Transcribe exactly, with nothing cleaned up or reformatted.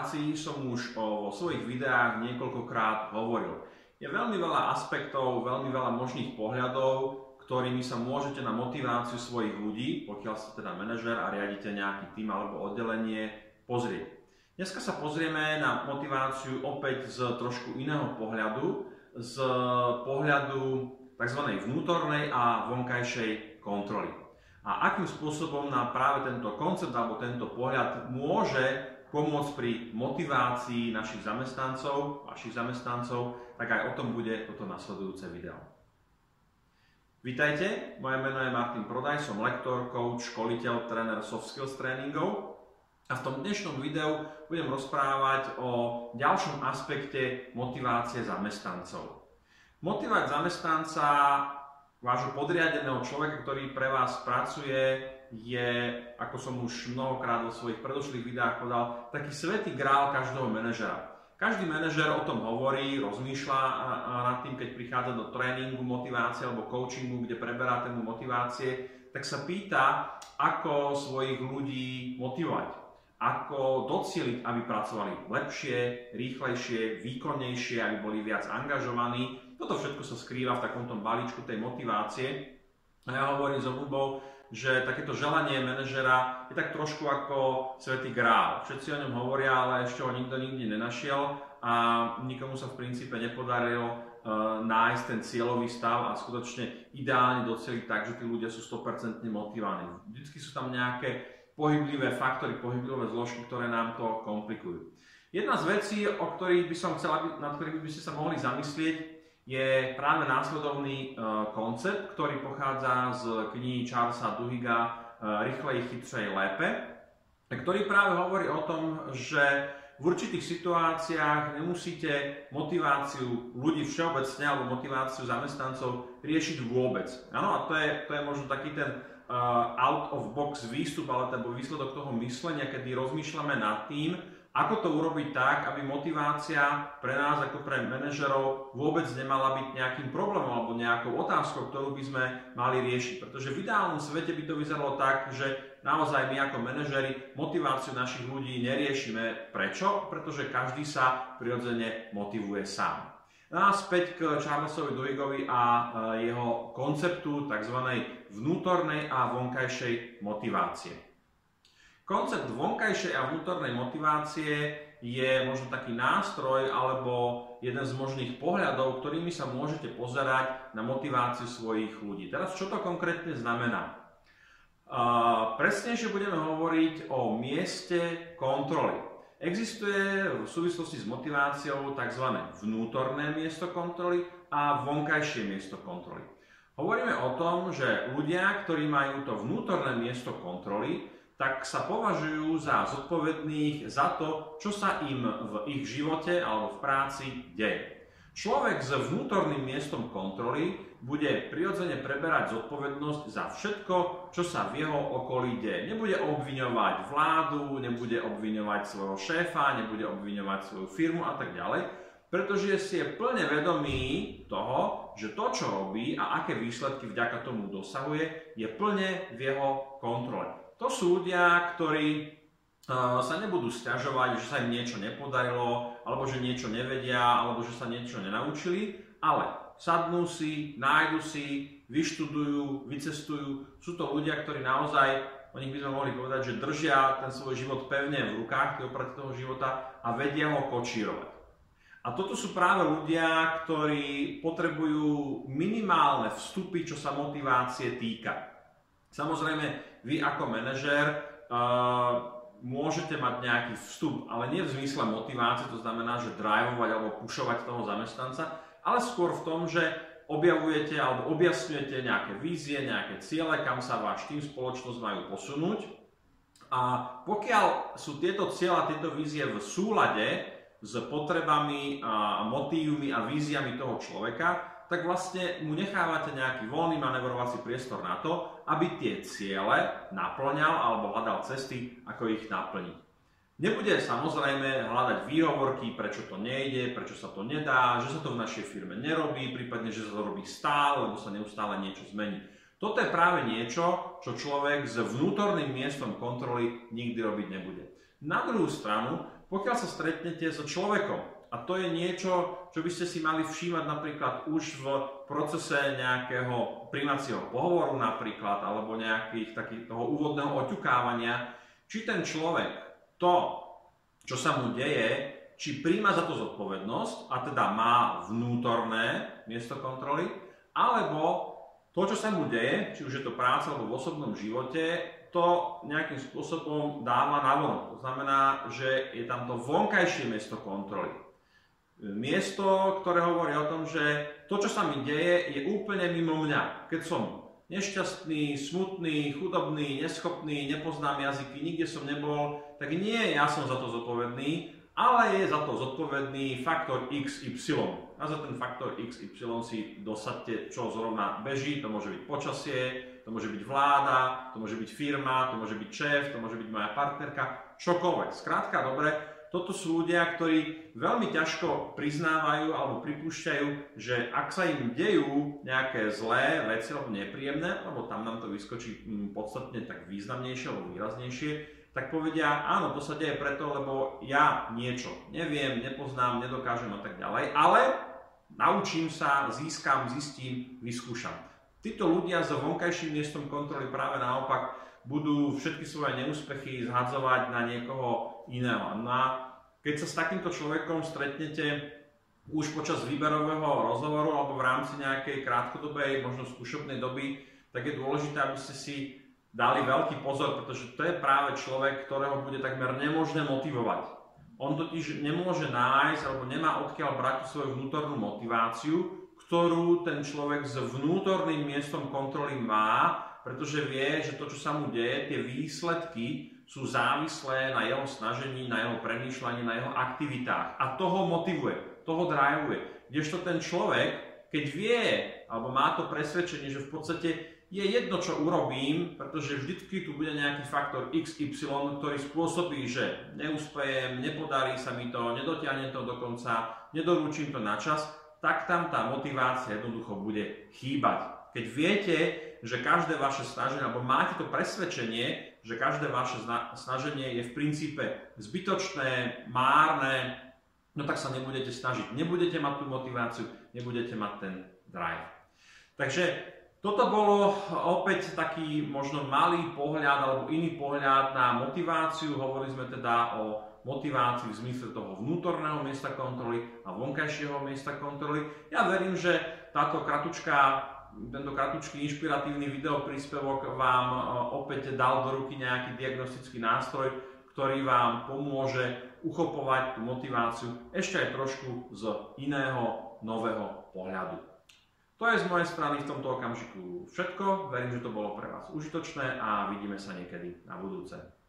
motivácii som už vo svojich videách niekoľkokrát hovoril. Je veľmi veľa aspektov, veľmi veľa možných pohľadov, ktorými sa môžete na motiváciu svojich ľudí, pokiaľ ste teda manažer a riadite nejaký tím alebo oddelenie, pozrieť. Dneska sa pozrieme na motiváciu opäť z trošku iného pohľadu, z pohľadu tzv. Vnútornej a vonkajšej kontroly. A akým spôsobom nám práve tento koncept alebo tento pohľad môže pomôcť pri motivácii našich zamestnancov, vašich zamestnancov, tak aj o tom bude toto nasledujúce video. Vítajte, moje meno je Martin Prodaj, som lektor, coach, školiteľ, tréner soft skills tréningov a v tom dnešnom videu budem rozprávať o ďalšom aspekte motivácie zamestnancov. Motivovať zamestnanca, vášho podriadeného človeka, ktorý pre vás pracuje, je, ako som už mnohokrát vo svojich predošlých videách povedal, taký svätý grál každého manažera. Každý manažer o tom hovorí, rozmýšľa nad tým, keď prichádza do tréningu, motivácie alebo coachingu, kde preberá tému motivácie, tak sa pýta, ako svojich ľudí motivovať, ako docieliť, aby pracovali lepšie, rýchlejšie, výkonnejšie, aby boli viac angažovaní. Toto všetko sa skrýva v takomto balíčku tej motivácie. A ja hovorím s obľubou, že takéto želanie manažera je tak trošku ako svätý grál. Všetci o ňom hovoria, ale ešte ho nikto nikdy nenašiel a nikomu sa v princípe nepodarilo uh, nájsť ten cieľový stav a skutočne ideálne doceliť tak, že tí ľudia sú sto percent motivovaní. Vždycky sú tam nejaké pohyblivé faktory, pohyblivé zložky, ktoré nám to komplikujú. Jedna z vecí, o ktorých by som chcel, nad ktorými by ste sa mohli zamyslieť, je práve následovný uh, koncept, ktorý pochádza z knihy Charlesa Duhigga uh, Rýchlej, chytrej, lépe, ktorý práve hovorí o tom, že v určitých situáciách nemusíte motiváciu ľudí všeobecne alebo motiváciu zamestnancov riešiť vôbec. Áno, a to je, to je možno taký ten uh, out of box výstup, alebo výsledok toho myslenia, kedy rozmýšľame nad tým, ako to urobiť tak, aby motivácia pre nás ako pre manažerov vôbec nemala byť nejakým problémom alebo nejakou otázkou, ktorú by sme mali riešiť. Pretože v ideálnom svete by to vyzeralo tak, že naozaj my ako manažeri motiváciu našich ľudí neriešime. Prečo? Pretože každý sa prirodzene motivuje sám. No a späť k Charlesovi Duhiggovi a jeho konceptu tzv. Vnútornej a vonkajšej motivácie. Koncept vonkajšej a vnútornej motivácie je možno taký nástroj alebo jeden z možných pohľadov, ktorými sa môžete pozerať na motiváciu svojich ľudí. Teraz, čo to konkrétne znamená? Uh, presnejšie budeme hovoriť o mieste kontroly. Existuje v súvislosti s motiváciou tzv. Vnútorné miesto kontroly a vonkajšie miesto kontroly. Hovoríme o tom, že ľudia, ktorí majú to vnútorné miesto kontroly, tak sa považujú za zodpovedných za to, čo sa im v ich živote alebo v práci deje. Človek s vnútorným miestom kontroly bude prirodzene preberať zodpovednosť za všetko, čo sa v jeho okolí deje. Nebude obviňovať vládu, nebude obviňovať svojho šéfa, nebude obviňovať svoju firmu a tak ďalej, pretože si je plne vedomý toho, že to, čo robí a aké výsledky vďaka tomu dosahuje, je plne v jeho kontrole. To sú ľudia, ktorí uh, sa nebudú sťažovať, že sa im niečo nepodarilo, alebo že niečo nevedia, alebo že sa niečo nenaučili, ale sadnú si, nájdu si, vyštudujú, vycestujú. Sú to ľudia, ktorí naozaj, o nich by sme mohli povedať, že držia ten svoj život pevne v rukách, tie opraty toho života a vedia ho kočírovať. A toto sú práve ľudia, ktorí potrebujú minimálne vstupy, čo sa motivácie týka. Samozrejme, vy ako manažér uh, môžete mať nejaký vstup, ale nie v zmysle motivácie, to znamená, že drivovať alebo pušovať toho zamestnanca, ale skôr v tom, že objavujete alebo objasňujete nejaké vízie, nejaké ciele, kam sa váš tým, spoločnosť majú posunúť. A pokiaľ sú tieto cieľa, tieto vízie v súlade s potrebami a motívmi a víziami toho človeka, tak vlastne mu nechávate nejaký voľný manevrovací priestor na to, aby tie ciele naplňal alebo hľadal cesty, ako ich naplniť. Nebude samozrejme hľadať výhovorky, prečo to nejde, prečo sa to nedá, že sa to v našej firme nerobí, prípadne, že sa to robí stále, lebo sa neustále niečo zmení. Toto je práve niečo, čo človek s vnútorným miestom kontroly nikdy robiť nebude. Na druhú stranu, pokiaľ sa stretnete so človekom, a to je niečo, čo by ste si mali všímať napríklad už v procese nejakého prijímacieho pohovoru napríklad, alebo nejakých takých toho úvodného oťukávania, či ten človek to, čo sa mu deje, či príjma za to zodpovednosť, a teda má vnútorné miesto kontroly, alebo to, čo sa mu deje, či už je to práca alebo v osobnom živote, to nejakým spôsobom dáva navonok. To znamená, že je tam to vonkajšie miesto kontroly. Miesto, ktoré hovorí o tom, že to, čo sa mi deje, je úplne mimo mňa. Keď som nešťastný, smutný, chudobný, neschopný, nepoznám jazyky, nikde som nebol, tak nie ja som za to zodpovedný, ale je za to zodpovedný faktor iks ypsilon. A za ten faktor iks ypsilon si dosadte, čo zrovna beží. To môže byť počasie, to môže byť vláda, to môže byť firma, to môže byť šéf, to môže byť moja partnerka, čokoľvek. Skrátka, dobre, toto sú ľudia, ktorí veľmi ťažko priznávajú alebo pripúšťajú, že ak sa im dejú nejaké zlé veci alebo nepríjemné, lebo tam nám to vyskočí podstatne tak významnejšie alebo výraznejšie, tak povedia, áno, to sa deje preto, lebo ja niečo neviem, nepoznám, nedokážem a tak ďalej, ale naučím sa, získam, zistím, vyskúšam. Títo ľudia s vonkajším miestom kontroly práve naopak budú všetky svoje neúspechy zhadzovať na niekoho iného. No a keď sa s takýmto človekom stretnete už počas výberového rozhovoru alebo v rámci nejakej krátkodobej, možno skúšobnej doby, tak je dôležité, aby ste si dali veľký pozor, pretože to je práve človek, ktorého bude takmer nemožné motivovať. On totiž nemôže nájsť alebo nemá odkiaľ brať svoju vnútornú motiváciu, ktorú ten človek s vnútorným miestom kontroly má, pretože vie, že to, čo sa mu deje, tie výsledky sú závislé na jeho snažení, na jeho premýšľaní, na jeho aktivitách. A to ho motivuje, to ho driveuje. Kdežto ten človek, keď vie, alebo má to presvedčenie, že v podstate je jedno, čo urobím, pretože vždycky tu bude nejaký faktor iks ypsilon, ktorý spôsobí, že neúspejem, nepodarí sa mi to, nedotiahnem to do konca, nedorúčim to na čas, tak tam tá motivácia jednoducho bude chýbať. Keď viete, že každé vaše snaženie, alebo máte to presvedčenie, že každé vaše snaženie je v princípe zbytočné, márne, no tak sa nebudete snažiť, nebudete mať tú motiváciu, nebudete mať ten drive. Takže toto bolo opäť taký možno malý pohľad alebo iný pohľad na motiváciu. Hovorili sme teda o motivácii v zmysle toho vnútorného miesta kontroly a vonkajšieho miesta kontroly. Ja verím, že táto kratučká, tento kratučký inšpiratívny videopríspevok vám opäť dal do ruky nejaký diagnostický nástroj, ktorý vám pomôže uchopovať tú motiváciu ešte aj trošku z iného, nového pohľadu. To je z mojej strany v tomto okamžiku všetko. Verím, že to bolo pre vás užitočné a vidíme sa niekedy na budúce.